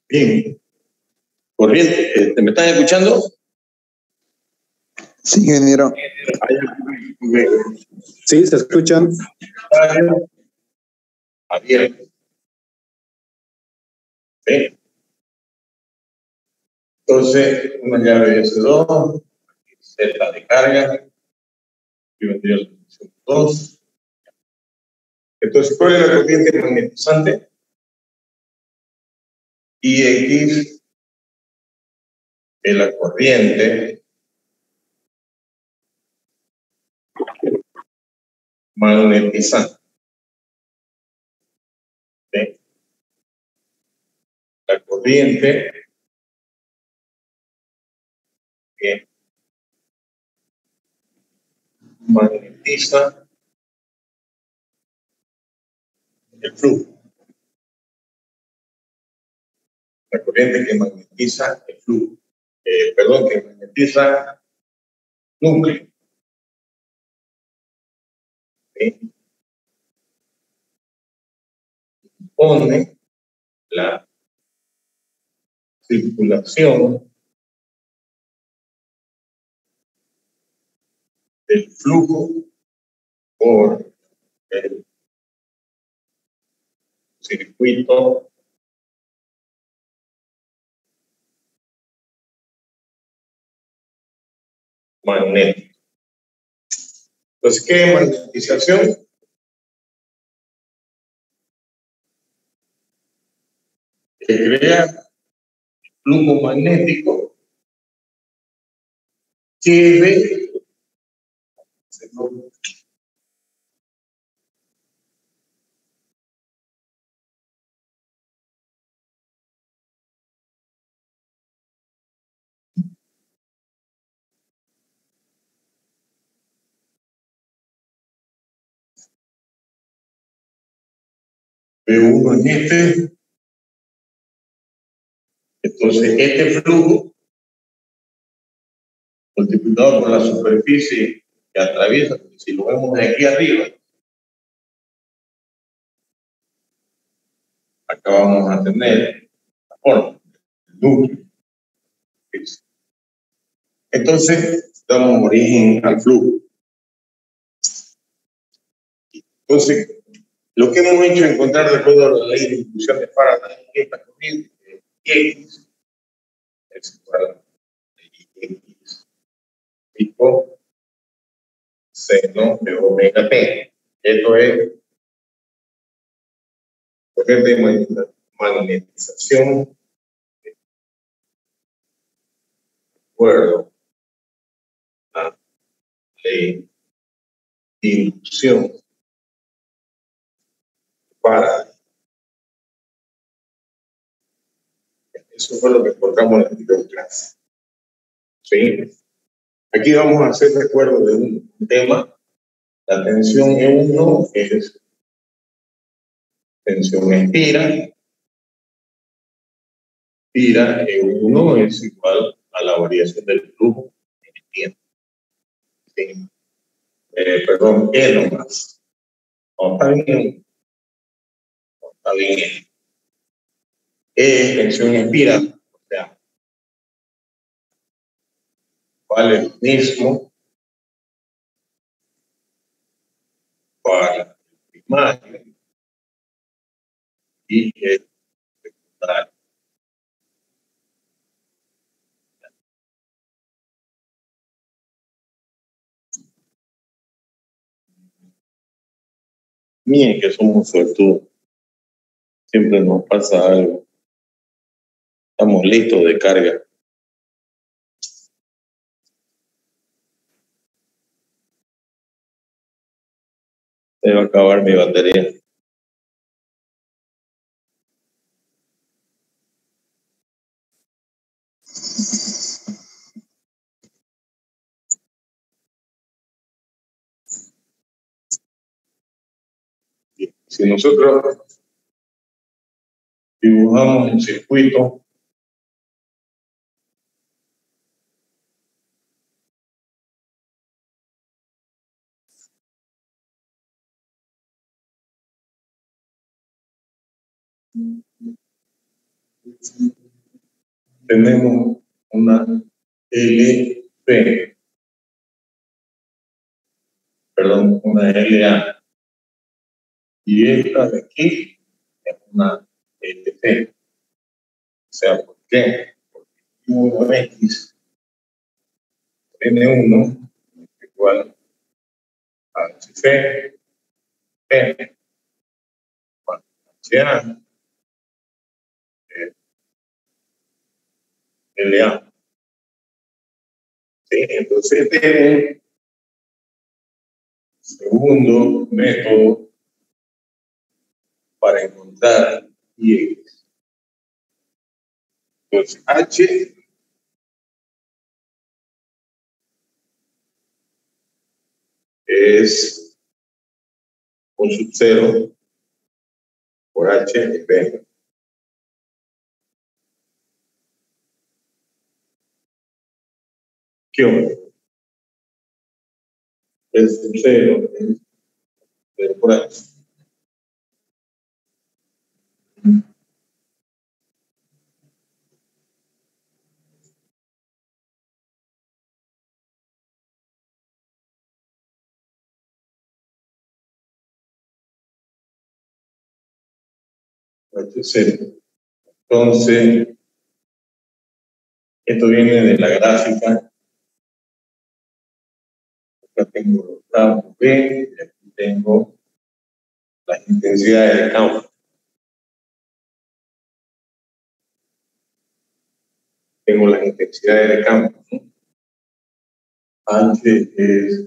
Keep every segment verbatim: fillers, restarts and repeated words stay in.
Bien. Corriente, este, ¿me están escuchando? Sí, ingeniero. Sí, se escuchan. Abierto. ¿Sí? Entonces, una llave de S dos, Z de carga, y vendría la función dos. Entonces, ¿cuál es la corriente magnetizante? I X es la corriente magnetizante. ¿Sí? La corriente que magnetiza el flujo. La corriente que magnetiza el flujo. Eh, perdón, que magnetiza núcleo. ¿Sí? Pone la circulación del flujo por el circuito magnético. Entonces, ¿qué es magnetización? Que crea flujo magnético que ve V uno en este. Entonces, este flujo multiplicado por la superficie que atraviesa, si lo vemos de aquí arriba, acá vamos a tener la forma, el núcleo. Entonces, damos origen al flujo. Entonces, lo que hemos hecho es encontrar, de acuerdo a la ley de distribución de Faraday, que esta corriente X es igual a X pico seno de omega t. Esto es corriente de magnetización de acuerdo a la ley de inducción para. Eso fue lo que encontramos en la anterior clase. ¿Sí? Aquí vamos a hacer recuerdo de un tema. La tensión E uno es tensión espira. Espira E uno es igual a la variación del flujo en el tiempo. ¿Sí? Eh, perdón, E nomás. No está bien. No está bien. E es tensión espira. O sea, vale lo mismo para el primario y el secundario. Miren que somos suertudos. Siempre nos pasa algo. Estamos listos de carga. Se va a acabar mi batería. Si nosotros dibujamos un circuito tenemos una L P, perdón, una L A. Y esta de aquí es una L C. O sea, ¿por qué? Porque uno X N uno es igual a H C, P, H A, L A. ¿Sí? Entonces, este es un segundo método para encontrar Y. Entonces, H es un sub cero por H es B. ¿Qué onda? El sub cero es cero por H. H cero. Entonces, esto viene de la gráfica. Acá tengo los campos B y aquí tengo las intensidades de campo. Tengo las intensidades de campo. H es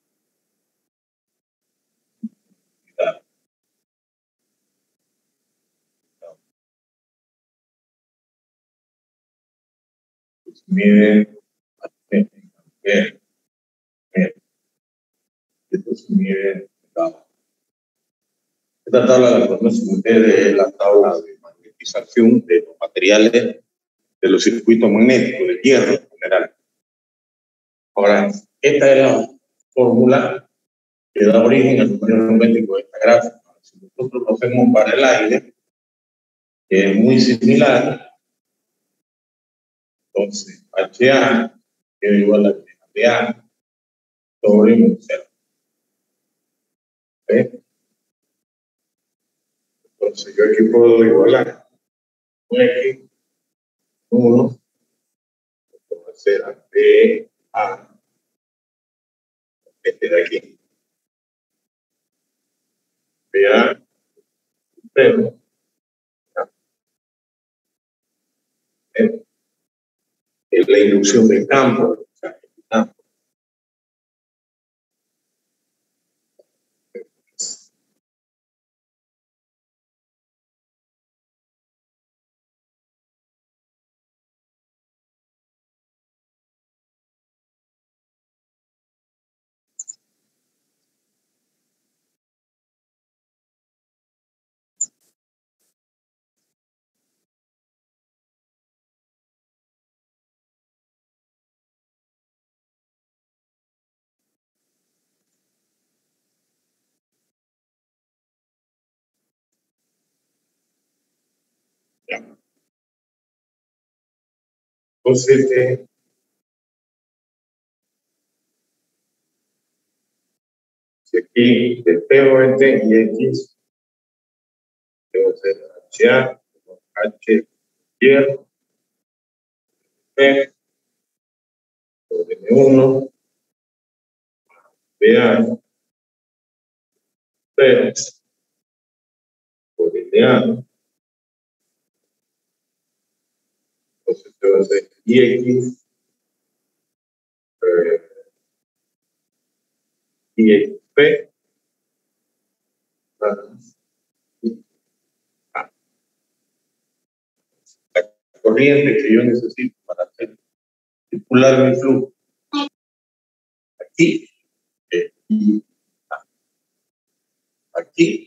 pues, miden bien, bien. Esto se mide tabla. Esta tabla la conocen ustedes, es la tabla de magnetización de los materiales de los circuitos magnéticos, del hierro en general. Ahora, esta es la fórmula que da origen al número numérico de esta gráfica. Si nosotros lo hacemos para el aire, que es muy similar, entonces H A es igual a D A sobre mu cero. ¿Ves? Entonces yo aquí puedo igualar un X uno, esto va a ser a D A, este de aquí, D A cero, es la inducción del campo, o sea, el campo. Ya. Entonces, eh, si aquí de T o de T y X, debe ser H A, H hierro, P, sobre N uno, B A, P, por N A, entonces debe ser I X, eh, I X P, más I A. La corriente que yo necesito para hacer circular mi flujo. Aquí, eh, I A. Aquí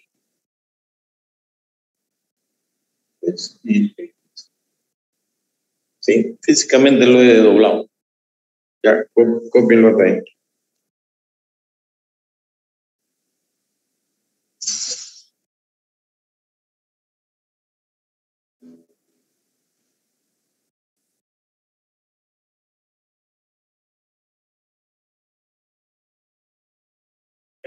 es I X. ¿Sí? Físicamente lo he doblado. Ya, cópienlo ahí.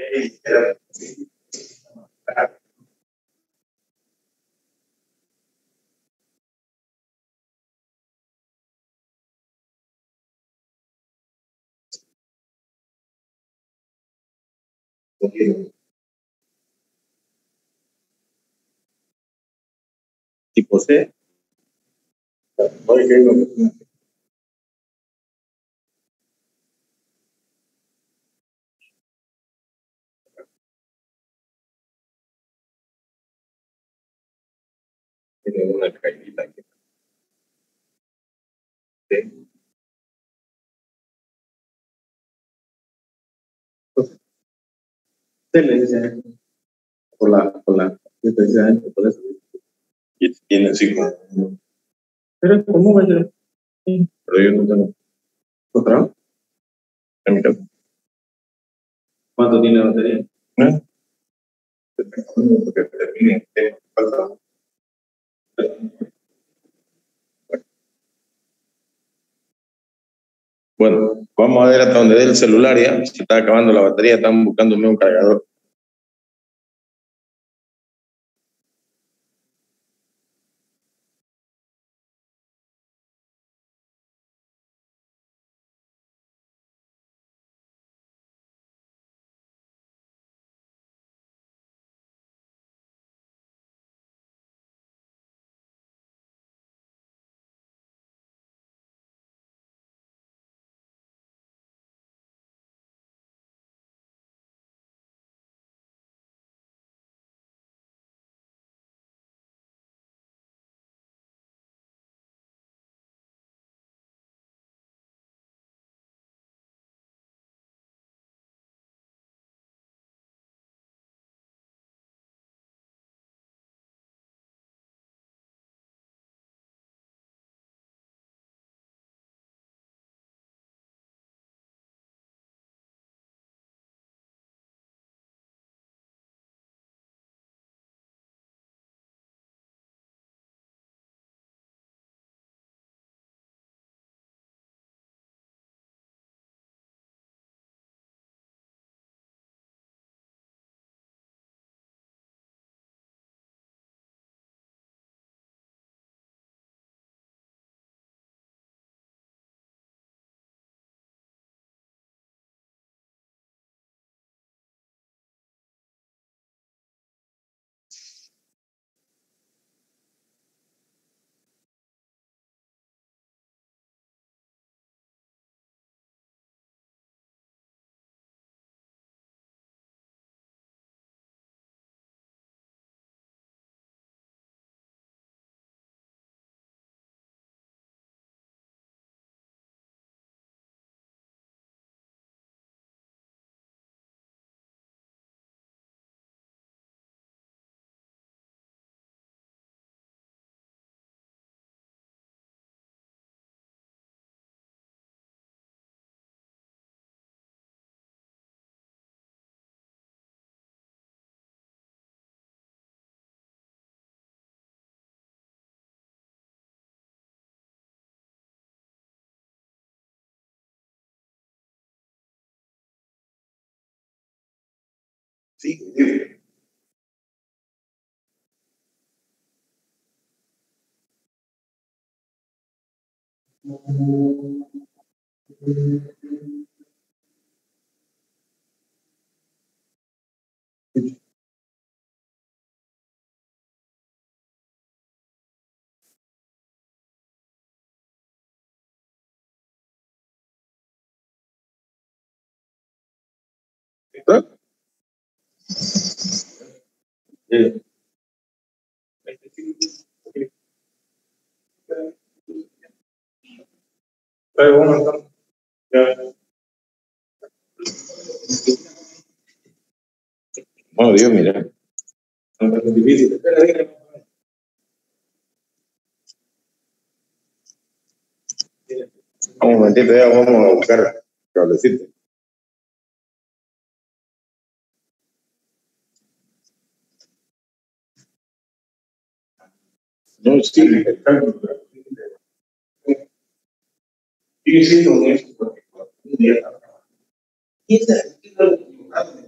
Tipo C. Oye, tiene una caída aquí. Sí. Se le dice por la, por la, precisamente por eso. Y tiene cinco. Pero, ¿cómo va a ser? Sí, pero yo no tengo. ¿Otra? En mi casa. ¿Cuánto tiene la batería? ¿Eh? Porque termine. Bueno, vamos a ver hasta donde dé el celular ya. Se está acabando la batería, están buscándome un cargador. Sí, sí. ¿Está? Sí. Está bueno, entonces. Ya. Bueno, Dios, mira. No es difícil. Espera, déjame. Vamos un momentito, ya vamos a buscar cablecito. No, sí, está. Sí, sí, con eso, porque un día. ¿Quién es el